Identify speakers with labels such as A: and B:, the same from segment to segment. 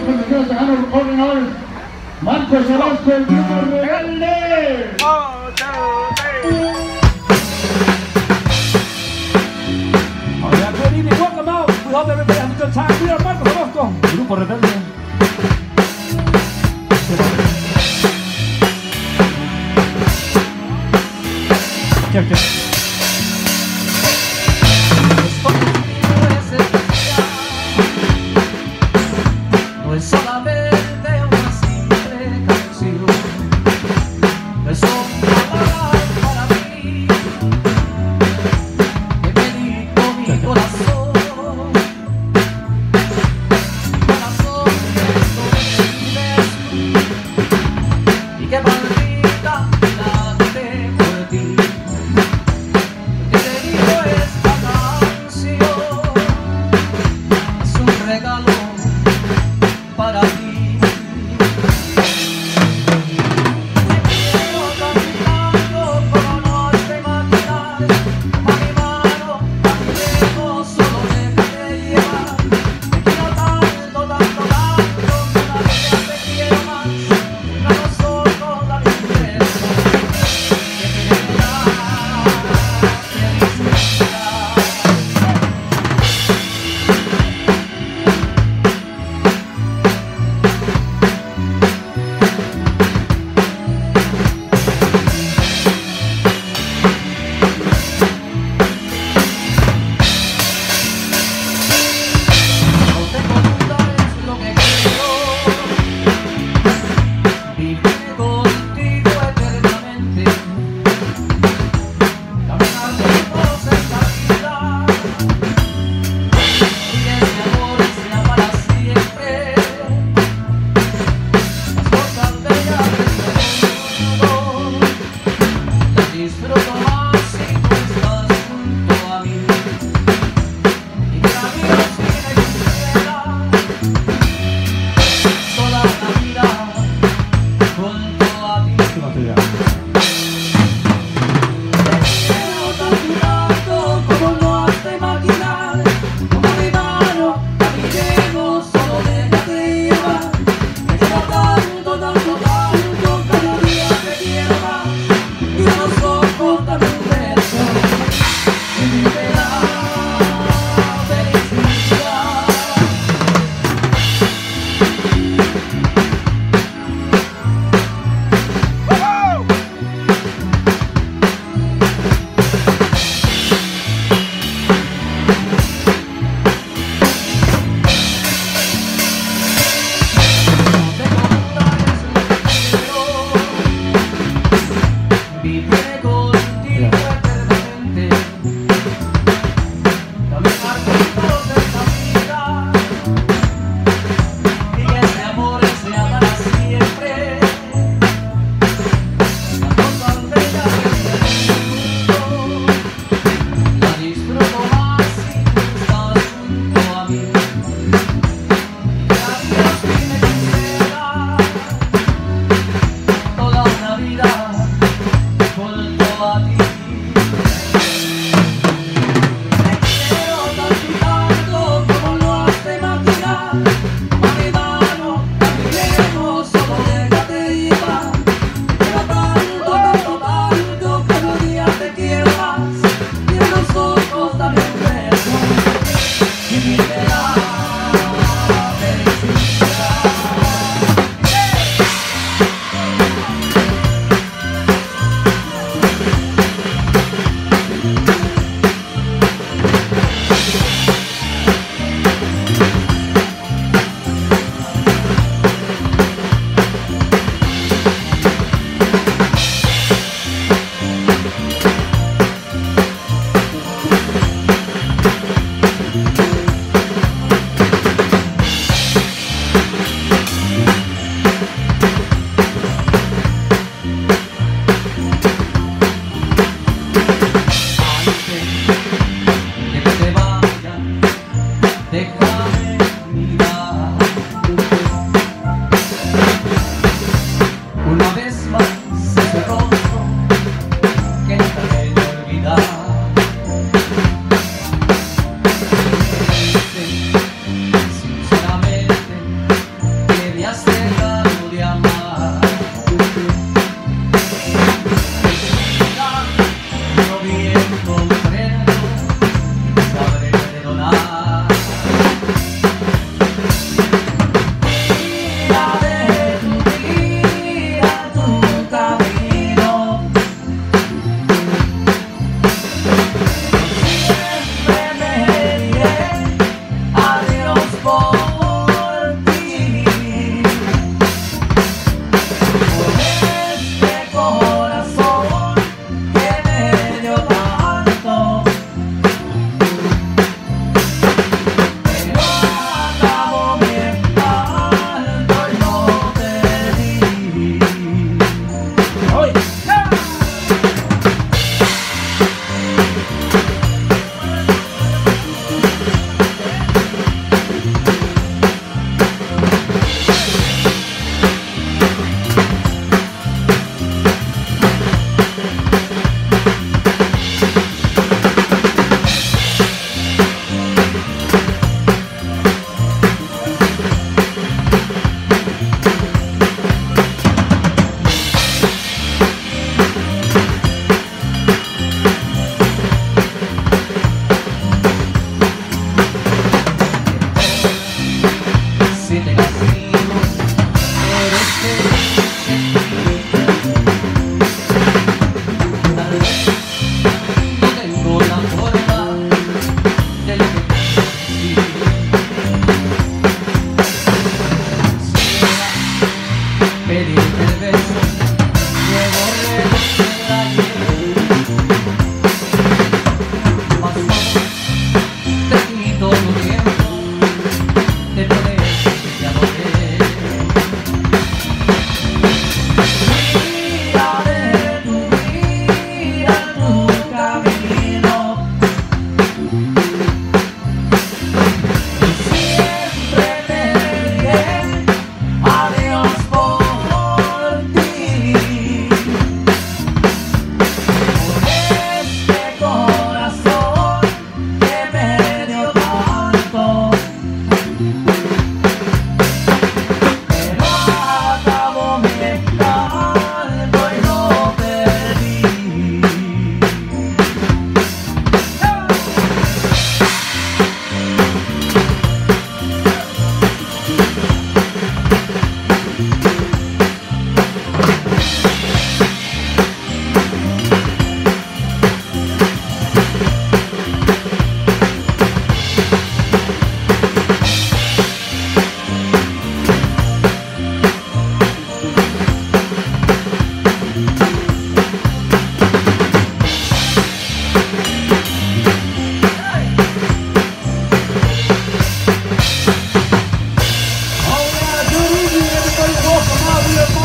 A: presentaciones a Honor Coordinador Marcos Orozco, el grupo Rebelde.
B: Alright, good evening, welcome out. We hope everybody has a good time. We are Marcos Orozco, grupo Rebelde. Check, check.
C: No es solamente una simple canción, es una palabra para mí que me dictó mi corazón, y que maldita late por ti. Te dedico esta canción, es un regalo para ti. Quiero cantando como no te imaginas, a mi mano, a mi dedo, solo déjate llevar. Te quiero tanto, tanto, tanto, cada día te quiero más. A nosotros la diferencia que me da felicidad.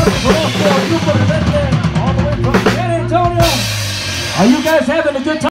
B: Marcos Orozco, Grupo Rebelde, all the way from San Antonio. Are you guys having a good time?